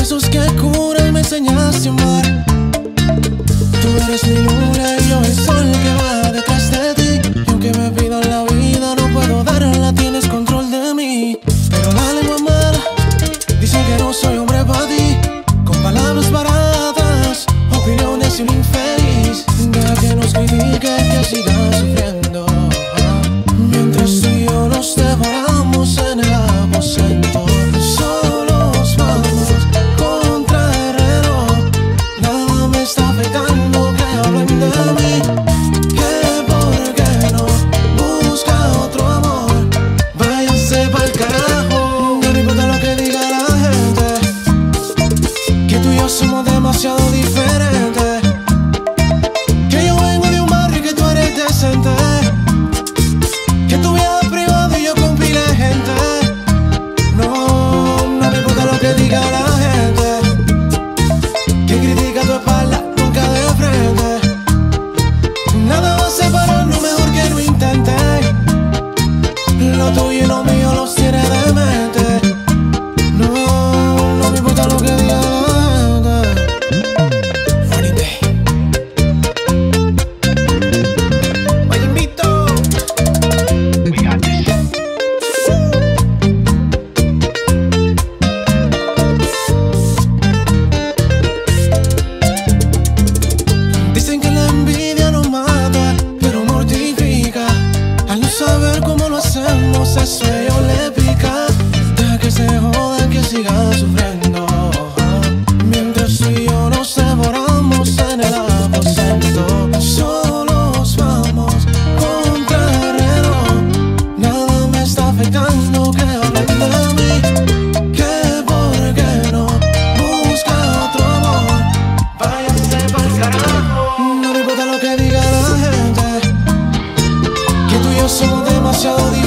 besos que curan me enseñaste a amar. Tú eres mi luna y yo el sol que va detrás de ti. Y aunque me pidan la vida no puedo darla, tienes control de mí. Pero la lengua mala dice que no soy hombre para ti. Con palabras baratas, opiniones y un infeliz. Deja que nos critique, que siga sufriendo, mientras tú y yo nos devoramos en el aposento. Solos vamos contra el reloj. Nada me está afectando que hablen de mí. Que por qué no busca otro amor. Váyanse pa'l carajo. No me importa lo que diga la gente, que tú y yo somos demasiado diferentes. Que yo vengo de un barrio y que tú eres decente. Que tu vida es privada y yo con pila de gente. No me importa lo que diga la gente, que critica tu espalda, nunca de frente. Nada va a separarnos, mejor que lo intenten. Lo tuyo y lo mío los tiene de mente. No me importa lo que diga la gente. Funny Day. Oye, invito. We got this. Dicen que la envidia no mata, pero mortifica. Al no saber cómo lo hacemos, eso a ellos le pica. Deja que se jodan, que sigan sufriendo, mientras tú y yo nos devoramos en el aposento. Solos vamos contra el reloj. Nada me está afectando que hablen de mí. Que por qué no busca otro amor. Váyanse pa'l carajo. No me importa lo que diga la gente, que tú y yo somos demasiado diferentes.